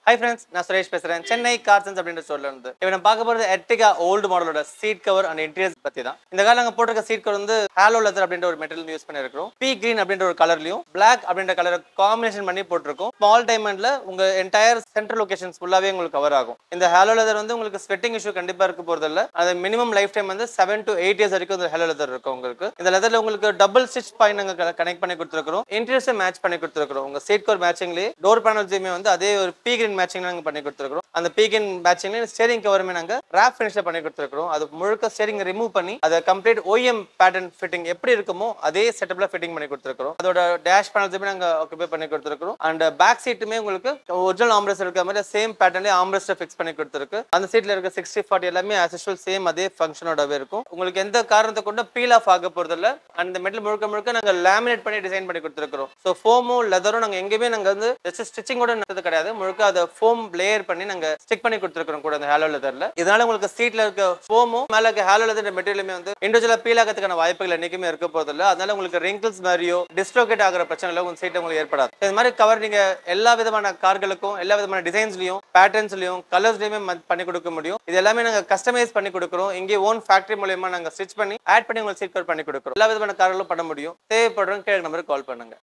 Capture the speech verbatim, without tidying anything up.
Hi friends, நான் சுரேஷ் பேசுறேன். சென்னை கார்சன்ஸ் அப்படின்ற ஸ்டோர்ல இருந்து. இப்போ நம்ம பார்க்க போறது Ertiga old மாடலோட சீட் கவர் அண்ட் இன்டீரியர்ஸ் பத்தி தான். இந்த கால நாங்க போட்டிருக்க சீட் கவர் வந்து ஹாலோ லெதர் அப்படின்ற ஒரு மெட்டீரியல் யூஸ் பண்ணி இருக்கோம். பீ கிரீன் அப்படின்ற ஒரு கலர்லயும் Black அப்படின்ற கலரை காம்பினேஷன் பண்ணி போட்டிருக்கோம். ஸ்மால் டைமண்ட்ல உங்க என்டையர் சென்ட்ரல் லொகேஷன்ஸ் ஃபுல்லாவே உங்களுக்கு கவர் ஆகும். இந்த ஹாலோ லெதர் வந்து உங்களுக்கு ஸ்வெட்டிங் இஷ்யூ கண்டிப்பா இருக்க போறது இல்ல. அது மினிமம் லைஃப் டைம் வந்து செவன் டு எயிட் இயர்ஸ் வரைக்கும் இந்த ஹாலோ லெதர் இருக்கும் உங்களுக்கு. இந்த லெதர்ல உங்களுக்கு டபுள் ஸ்டிச் பாயிண்ட் நாங்க கனெக்ட் பண்ணி கொடுத்துருக்கோம். இன்டீரியர்ஸ் மேட்ச் பண்ணி கொடுத்துருக்கோம். உங்க சீட் கவர் மேட்சிங்லயே டோர் பேனல்ஸுமே வந்து அதே ஒரு பீ கிரீன் மேட்சிங் நாங்க பண்ணி கொடுத்துருக்கோம். அந்த பீ கிரீன் மேட்சிங்ல ஸ்டீரிங் கவருமே நாங்க ராப் ஃபினிஷ்ல பண்ணி கொடுத்துருக்கோம். அது முழுக்க ஸ்டீரிங் ரிமூவ் பண்ணி அத கம்ப்ளீட் ஓஎம் பேட்டர்ன் ஃபிட்டிங் எப்படி இருக்குமோ அதே செட்டப்ல ஃபிட்டிங் பண்ணி கொடுத்துருக்கோம். அதோட டேஷ் பேனல்ஸுமே நாங்க ஆக்குபை பண்ணி கொடுத்துருக்கோம். அண்ட் பேக் சீட்டுமே உங்களுக்கு ஒரிஜினல் ஆம்ரெஸ்ட் இருக்க மாதிரி சேம் பேட்டர்ன்ல ஆம்ரெஸ்ட் ஃபிக்ஸ் பண்ணி கொடுத்துருக்கு. அந்த சீட்ல இருக்க சிக்ஸ்டி ஃபார்ட்டி எல்லாமே ஆஸ் யூசுவல் சேம் அதே ஃபங்க்ஷனோடவே இருக்கும். உங்களுக்கு எந்த காரணத்தை கொண்டு பீல் ஆஃப் ஆக போறது இல்ல. அந்த மெட்டல் முழுக்க முழுக்க நாங்க லேமினேட் பண்ணி டிசைன் பண்ணி கொடுத்துருக்கோம். ஸோ ஃபோமும் லெதரும் நாங்க எங்கேயுமே நாங்க வந்து ஜஸ்ட் ஸ்டிச்சிங்கோட நடந்தது கிடையாது. முழுக்க அதை ஃபோம் லேயர் பண்ணி நாங்க ஸ்டிக் பண்ணி கொடுத்துருக்கோம் கூட அந்த ஹாலோ லெதர்ல. இதனால உங்களுக்கு சீட்ல இருக்க ஃபோமும் மேல இருக்க ஹாலோ லெதர் மெட்டீரியலுமே வந்து இண்டிவிஜுவலா பீல் ஆகிறதுக்கான வாய்ப்புகள் என்னைக்குமே இருக்க போறது இல்ல. அதனால உங்களுக்கு ரிங்கிள்ஸ் மாதிரியோ டிஸ்லோகேட் ஆகிற பிரச்சனை உங்க சீட் உங்களுக்கு ஏற்படாது. இந்த மாதிரி கவர் நீங்க எல்லா விதமான கார்களுக்கும் எல்லா விதமான டிசைன்ஸ்லயும் பேட்டர்ன்ஸ்லயும் கலர்ஸ்லயுமே பண்ணி கொடுக்க முடியும். இது எல்லாமே நாங்க கஸ்டமைஸ் பண்ணி கொடுக்குறோம். இங்கே ஓன் ஃபேக்டரி மூலமா நாங்க ஸ்டிச் பண்ணி ஆட் பண்ணி உங்களுக்கு சீட் கவர் பண்ணி கொடுக்குறோம். எல்லா விதமான கார்களும் பண்ண முடியும். தேவைப்படுறவங்க கீழே நம்பருக்கு கால் பண்ணுங்க.